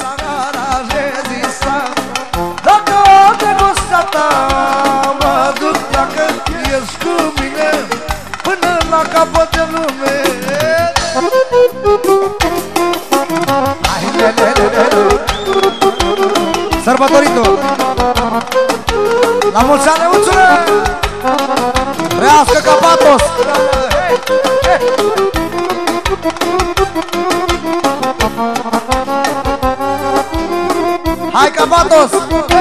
s-ar rezista. Dacă dragostea ta mă duc, dacă ești cu mine până la capăt de lume. Sărbătoritul la mulți ani, Neuțule! Trăiască Capatos! Hai Capatos!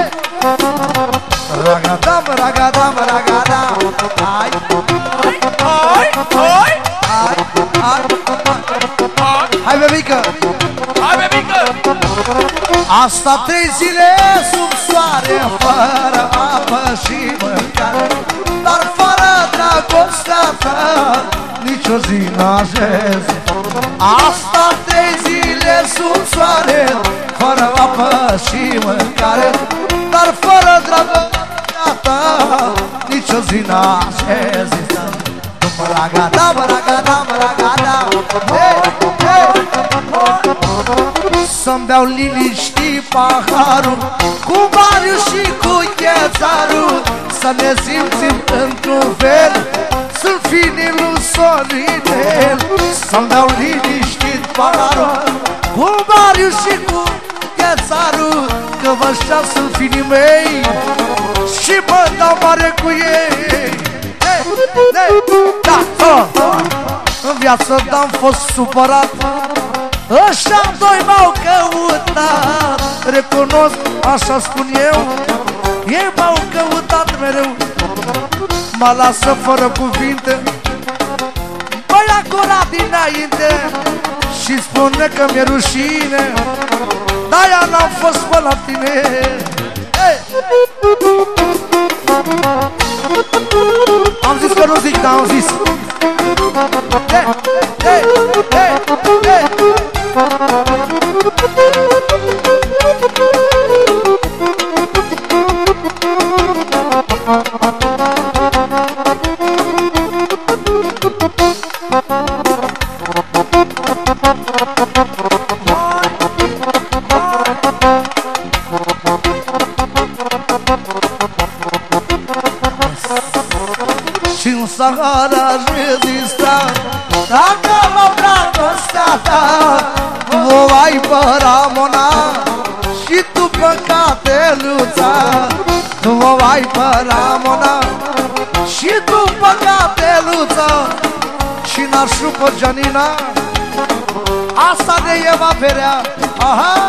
Ragadam, ragadam, ragadam! Hai! Hai! Hai! Hai! Hai! Hai, bebică! Hai, bebică! Asta 3 zile sub soare, fără apă și mâncare, dar fără dragostea ta nici-o zi n-așez. Asta 3 zile sub soare, fără apă și mâncare, dar fără dragostea ta nici-o zi n-așez. Ragadam, ragadam, ragadam, hey, hey, să-mi beau liniștii paharul cu Mariu și cu Ghețarul, să ne simțim într-un fel, sunt finii lui Sorinel. Să-mi beau liniștit paharul cu Mariu și cu Ghețarul, că văștia sunt finii mei și mă dau mare cu ei. Da, în viață n-am fost supărat, ăștia doi m-au căutat, recunosc, așa spun eu, ei m-au căutat mereu. Mă lasă fără cuvinte, băia curat dinainte și spune că mi-e rușine, de-aia n-am fost pe la tine. Am zis că nu zic, dar am zis. Și-n Sahara rezista, dacă mă dragostea ta, tu o ai pe Ramona și tu pe Cateluța. Tu o ai pe Ramona și tu pe Cateluța și n-aș pe Gianina, asta de Eva Perea. Aha!